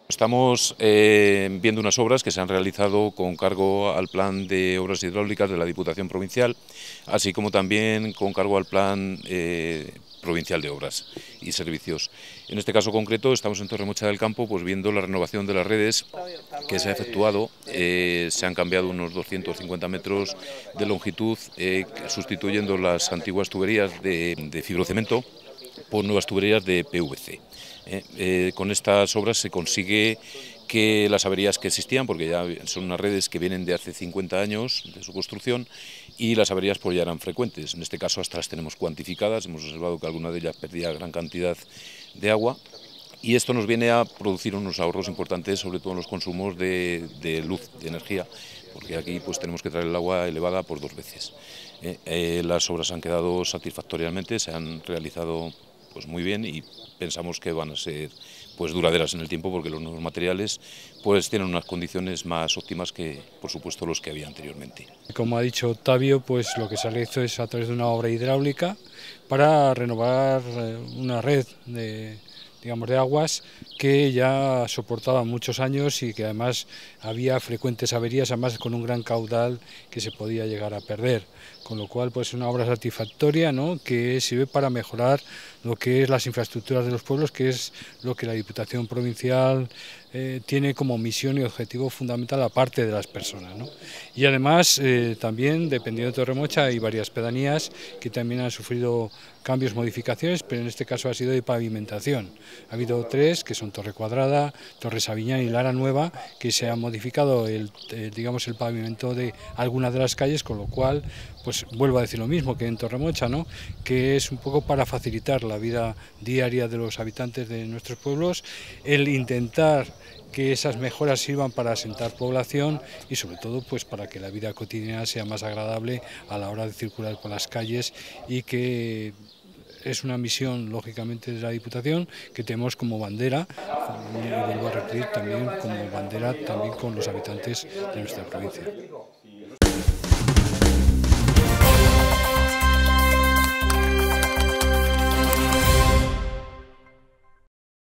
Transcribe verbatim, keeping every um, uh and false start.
Estamos eh, viendo unas obras que se han realizado con cargo al Plan de Obras Hidráulicas de la Diputación Provincial, así como también con cargo al Plan eh, Provincial de Obras y Servicios. En este caso concreto estamos en Torremocha del Campo pues viendo la renovación de las redes que se ha efectuado. Eh, se han cambiado unos doscientos cincuenta metros de longitud, eh, sustituyendo las antiguas tuberías de, de fibrocemento por nuevas tuberías de P V C. Eh, eh, con estas obras se consigue que las averías que existían, porque ya son unas redes que vienen de hace cincuenta años de su construcción, y las averías pues ya eran frecuentes. En este caso hasta las tenemos cuantificadas, hemos observado que alguna de ellas perdía gran cantidad de agua, y esto nos viene a producir unos ahorros importantes, sobre todo en los consumos de, de luz, de energía, porque aquí pues tenemos que traer el agua elevada por dos veces. Eh, eh, las obras han quedado satisfactoriamente, se han realizado pues muy bien y pensamos que van a ser pues duraderas en el tiempo, porque los nuevos materiales pues tienen unas condiciones más óptimas que por supuesto los que había anteriormente. Como ha dicho Octavio, pues lo que se realizó es a través de una obra hidráulica para renovar una red de, digamos, de aguas que ya soportaba muchos años y que además había frecuentes averías, además con un gran caudal que se podía llegar a perder. Con lo cual, pues una obra satisfactoria, ¿no?, que sirve para mejorar lo que es las infraestructuras de los pueblos, que es lo que la Diputación Provincial eh, tiene como misión y objetivo fundamental, aparte de las personas, ¿no? Y además, eh, también, dependiendo de Torremocha, hay varias pedanías que también han sufrido cambios, modificaciones, pero en este caso ha sido de pavimentación. Ha habido tres, que son Torre Cuadrada, Torre Sabiñán y Lara Nueva, que se ha modificado el, el, digamos, el pavimento de algunas de las calles, con lo cual, pues vuelvo a decir lo mismo que en Torremocha, ¿no?, que es un poco para facilitar la vida diaria de los habitantes de nuestros pueblos, el intentar que esas mejoras sirvan para asentar población y sobre todo pues para que la vida cotidiana sea más agradable a la hora de circular por las calles, y que es una misión lógicamente de la Diputación que tenemos como bandera, y vuelvo a repetir, también como bandera también con los habitantes de nuestra provincia.